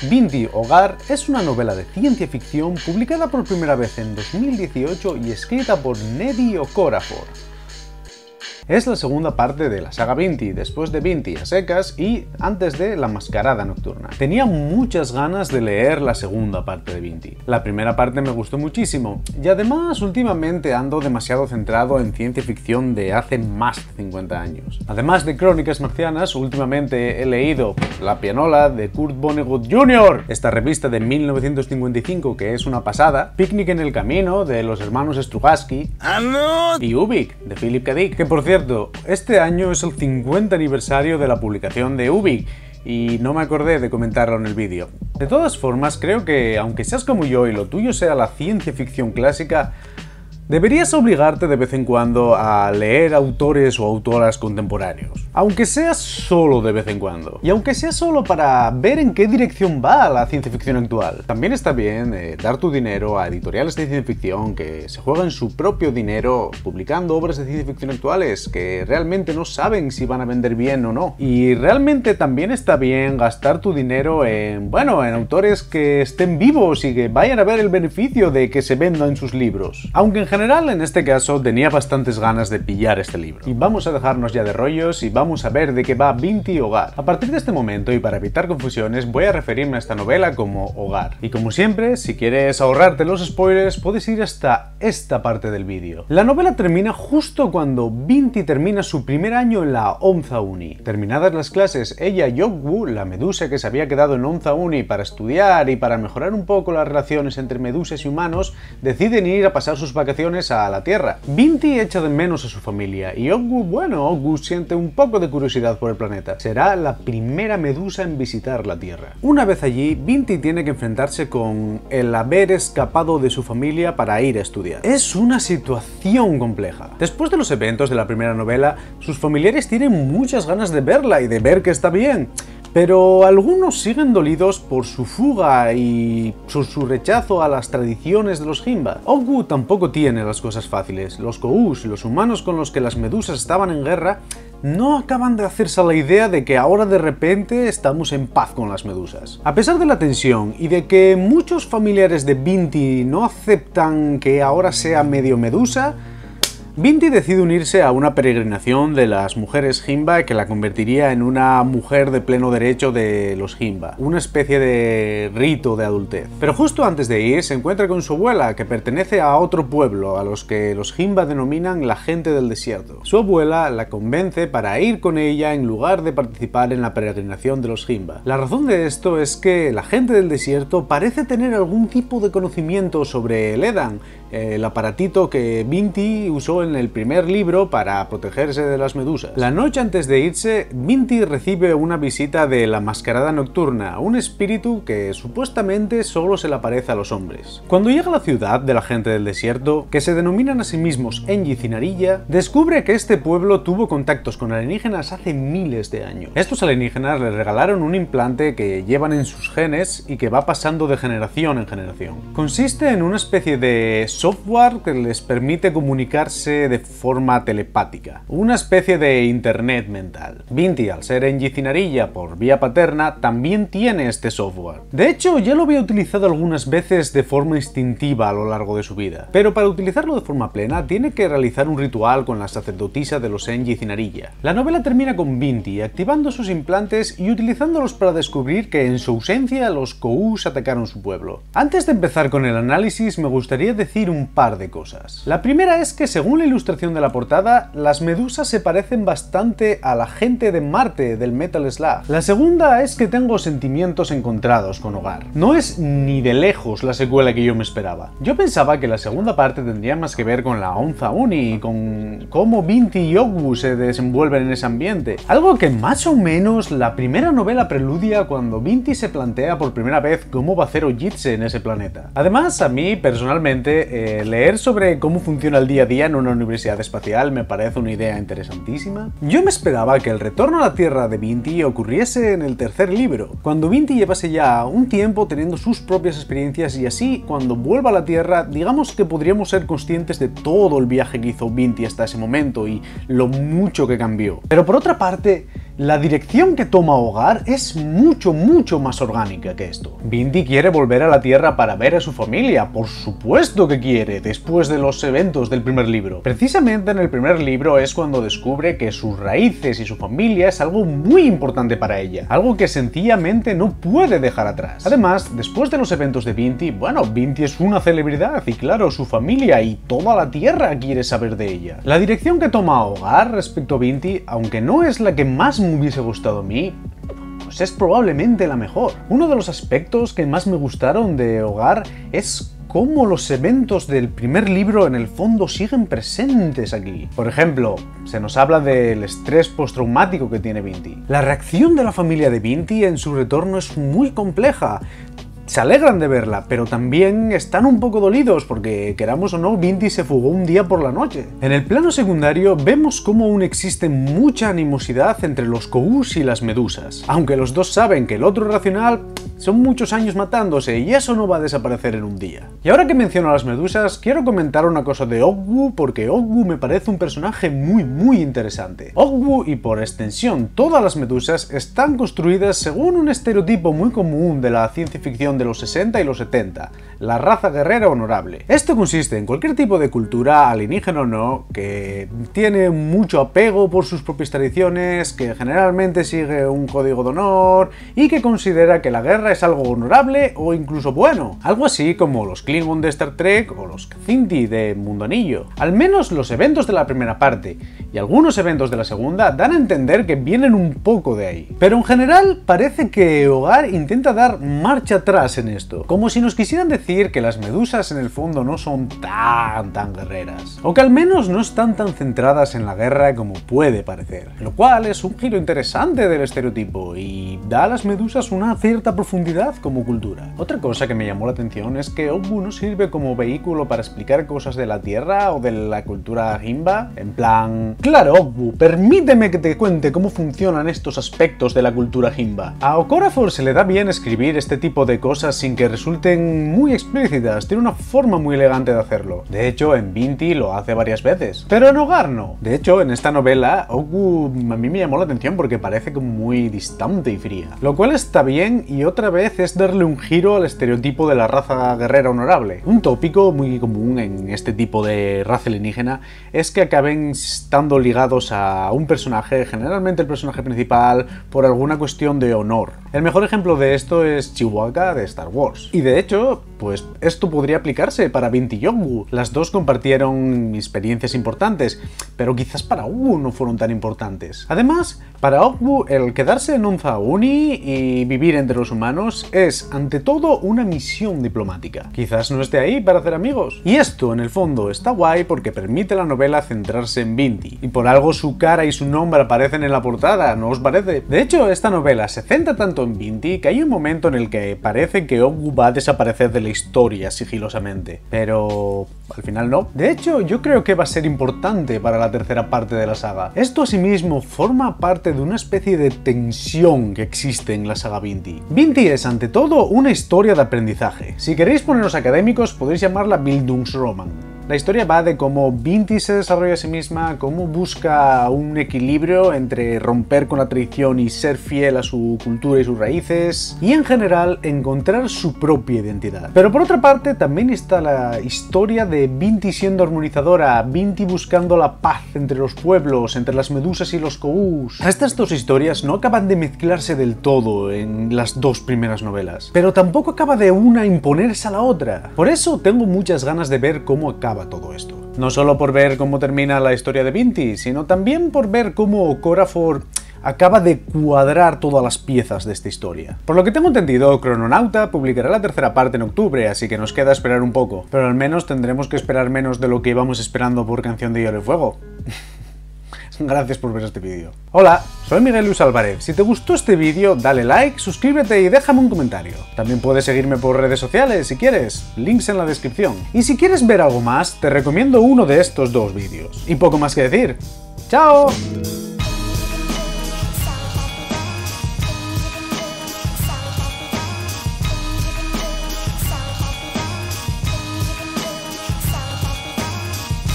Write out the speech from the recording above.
Vinti Hogar es una novela de ciencia ficción publicada por primera vez en 2018 y escrita por Nnedi Okorafor. Es la segunda parte de la saga Vinti, después de Vinti a secas y antes de La Mascarada Nocturna. Tenía muchas ganas de leer la segunda parte de Vinti. La primera parte me gustó muchísimo y además últimamente ando demasiado centrado en ciencia ficción de hace más de 50 años. Además de Crónicas Marcianas, últimamente he leído La Pianola de Kurt Vonnegut Jr., esta revista de 1955 que es una pasada, Picnic en el Camino de los hermanos Strugatsky y Ubik de Philip K. Dick, que por cierto, este año es el 50 aniversario de la publicación de Ubik y no me acordé de comentarlo en el vídeo. De todas formas, creo que aunque seas como yo y lo tuyo sea la ciencia ficción clásica, deberías obligarte de vez en cuando a leer autores o autoras contemporáneos, aunque sea solo de vez en cuando, y aunque sea solo para ver en qué dirección va la ciencia ficción actual. También está bien dar tu dinero a editoriales de ciencia ficción que se juegan su propio dinero publicando obras de ciencia ficción actuales que realmente no saben si van a vender bien o no. Y realmente también está bien gastar tu dinero en autores que estén vivos y que vayan a ver el beneficio de que se vendan sus libros. Aunque en general, en este caso, tenía bastantes ganas de pillar este libro. Y vamos a dejarnos ya de rollos y vamos a ver de qué va Vinti Hogar. A partir de este momento, y para evitar confusiones, voy a referirme a esta novela como Hogar. Y como siempre, si quieres ahorrarte los spoilers, puedes ir hasta esta parte del vídeo. La novela termina justo cuando Vinti termina su primer año en la Onza Uni. Terminadas las clases, ella y Ogwu, la medusa que se había quedado en Onza Uni para estudiar y para mejorar un poco las relaciones entre medusas y humanos, deciden ir a pasar sus vacaciones a la Tierra. Vinti echa de menos a su familia y Ogwu siente un poco de curiosidad por el planeta. Será la primera medusa en visitar la Tierra. Una vez allí, Vinti tiene que enfrentarse con el haber escapado de su familia para ir a estudiar. Es una situación compleja. Después de los eventos de la primera novela, sus familiares tienen muchas ganas de verla y de ver que está bien. Pero algunos siguen dolidos por su fuga y por su rechazo a las tradiciones de los Himba. Ogwu tampoco tiene las cosas fáciles. Los Kous, los humanos con los que las medusas estaban en guerra, no acaban de hacerse a la idea de que ahora de repente estamos en paz con las medusas. A pesar de la tensión y de que muchos familiares de Vinti no aceptan que ahora sea medio medusa, Vinti decide unirse a una peregrinación de las mujeres Himba que la convertiría en una mujer de pleno derecho de los Himba, una especie de rito de adultez. Pero justo antes de ir se encuentra con su abuela, que pertenece a otro pueblo, a los que los Himba denominan la gente del desierto. Su abuela la convence para ir con ella en lugar de participar en la peregrinación de los Himba. La razón de esto es que la gente del desierto parece tener algún tipo de conocimiento sobre el Edan, el aparatito que Vinti usó en el primer libro para protegerse de las medusas. La noche antes de irse, Vinti recibe una visita de la Mascarada Nocturna, un espíritu que supuestamente solo se le aparece a los hombres. Cuando llega a la ciudad de la gente del desierto, que se denominan a sí mismos Enji Zinarilla, descubre que este pueblo tuvo contactos con alienígenas hace miles de años. Estos alienígenas le regalaron un implante que llevan en sus genes y que va pasando de generación en generación. Consiste en una especie de software que les permite comunicarse de forma telepática, una especie de internet mental. Vinti, al ser Enji Zinarilla por vía paterna, también tiene este software. De hecho, ya lo había utilizado algunas veces de forma instintiva a lo largo de su vida, pero para utilizarlo de forma plena tiene que realizar un ritual con la sacerdotisa de los Enji Zinarilla. La novela termina con Vinti activando sus implantes y utilizándolos para descubrir que en su ausencia los Kous atacaron su pueblo. Antes de empezar con el análisis, me gustaría decir un par de cosas. La primera es que, según la ilustración de la portada, las medusas se parecen bastante a la gente de Marte del Metal Slug. La segunda es que tengo sentimientos encontrados con Hogar. No es ni de lejos la secuela que yo me esperaba. Yo pensaba que la segunda parte tendría más que ver con la Onza Uni y con cómo Vinti y Ogwu se desenvuelven en ese ambiente. Algo que más o menos la primera novela preludia cuando Vinti se plantea por primera vez cómo va a hacer Ojitse en ese planeta. Además, a mí personalmente leer sobre cómo funciona el día a día en una universidad espacial me parece una idea interesantísima. Yo me esperaba que el retorno a la Tierra de Vinti ocurriese en el tercer libro, cuando Vinti llevase ya un tiempo teniendo sus propias experiencias y así, cuando vuelva a la Tierra, digamos que podríamos ser conscientes de todo el viaje que hizo Vinti hasta ese momento y lo mucho que cambió. Pero por otra parte, la dirección que toma Hogar es mucho más orgánica que esto. Vinti quiere volver a la Tierra para ver a su familia, por supuesto que quiere, después de los eventos del primer libro. Precisamente en el primer libro es cuando descubre que sus raíces y su familia es algo muy importante para ella, algo que sencillamente no puede dejar atrás. Además, después de los eventos de Vinti, bueno, Vinti es una celebridad y claro, su familia y toda la Tierra quiere saber de ella. La dirección que toma Hogar respecto a Vinti, aunque no es la que más me hubiese gustado a mí, pues es probablemente la mejor. Uno de los aspectos que más me gustaron de Hogar es cómo los eventos del primer libro en el fondo siguen presentes aquí. Por ejemplo, se nos habla del estrés postraumático que tiene Vinti. La reacción de la familia de Vinti en su retorno es muy compleja. Se alegran de verla, pero también están un poco dolidos porque, queramos o no, Vinti se fugó un día por la noche. En el plano secundario vemos cómo aún existe mucha animosidad entre los Kous y las medusas, aunque los dos saben que el otro es racional. Son muchos años matándose y eso no va a desaparecer en un día. Y ahora que menciono a las medusas, quiero comentar una cosa de Ogwu, porque Ogwu me parece un personaje muy interesante. Ogwu y por extensión todas las medusas están construidas según un estereotipo muy común de la ciencia ficción de los 60 y los 70, la raza guerrera honorable. Esto consiste en cualquier tipo de cultura, alienígena o no, que tiene mucho apego por sus propias tradiciones, que generalmente sigue un código de honor y que considera que la guerra es algo honorable o incluso bueno. Algo así como los Klingon de Star Trek o los Kzinti de Mundo Anillo. Al menos los eventos de la primera parte y algunos eventos de la segunda dan a entender que vienen un poco de ahí. Pero en general parece que Hogar intenta dar marcha atrás en esto, como si nos quisieran decir que las medusas en el fondo no son tan guerreras, o que al menos no están tan centradas en la guerra como puede parecer, lo cual es un giro interesante del estereotipo y da a las medusas una cierta profundidad como cultura. Otra cosa que me llamó la atención es que Ogwu no sirve como vehículo para explicar cosas de la Tierra o de la cultura Himba, en plan, claro Ogwu, permíteme que te cuente cómo funcionan estos aspectos de la cultura Himba. A Okorafor se le da bien escribir este tipo de cosas sin que resulten muy explícitas, tiene una forma muy elegante de hacerlo. De hecho, en Vinti lo hace varias veces, pero en Hogar no. De hecho, en esta novela, Ogwu a mí me llamó la atención porque parece como muy distante y fría, lo cual está bien y otra vez es darle un giro al estereotipo de la raza guerrera honorable. Un tópico muy común en este tipo de raza alienígena es que acaben estando ligados a un personaje, generalmente el personaje principal, por alguna cuestión de honor. El mejor ejemplo de esto es Chewbacca de Star Wars. Y de hecho, pues esto podría aplicarse para Vinti y Ogwu. Las dos compartieron experiencias importantes, pero quizás para Ogwu no fueron tan importantes. Además, para Ogwu el quedarse en Onza Uni y vivir entre los humanos es, ante todo, una misión diplomática. Quizás no esté ahí para hacer amigos. Y esto, en el fondo, está guay porque permite a la novela centrarse en Vinti. Y por algo su cara y su nombre aparecen en la portada, ¿no os parece? De hecho, esta novela se centra tanto en Vinti que hay un momento en el que parece que Ogwu va a desaparecer de la historia sigilosamente. Pero al final no. De hecho, yo creo que va a ser importante para la tercera parte de la saga. Esto asimismo forma parte de una especie de tensión que existe en la saga Vinti. Vinti es ante todo una historia de aprendizaje. Si queréis poneros académicos, podéis llamarla Bildungsroman. La historia va de cómo Vinti se desarrolla a sí misma, cómo busca un equilibrio entre romper con la tradición y ser fiel a su cultura y sus raíces, y en general encontrar su propia identidad. Pero por otra parte también está la historia de Vinti siendo armonizadora, Vinti buscando la paz entre los pueblos, entre las medusas y los Kous. Estas dos historias no acaban de mezclarse del todo en las dos primeras novelas, pero tampoco acaba de una imponerse a la otra. Por eso tengo muchas ganas de ver cómo acaba todo esto. No solo por ver cómo termina la historia de Vinti, sino también por ver cómo Okorafor acaba de cuadrar todas las piezas de esta historia. Por lo que tengo entendido, Chrononauta publicará la tercera parte en octubre, así que nos queda esperar un poco. Pero al menos tendremos que esperar menos de lo que íbamos esperando por Canción de Hielo y Fuego. Gracias por ver este vídeo. Hola, soy Miguel Luis Álvarez. Si te gustó este vídeo, dale like, suscríbete y déjame un comentario. También puedes seguirme por redes sociales si quieres, links en la descripción. Y si quieres ver algo más, te recomiendo uno de estos dos vídeos. Y poco más que decir. ¡Chao!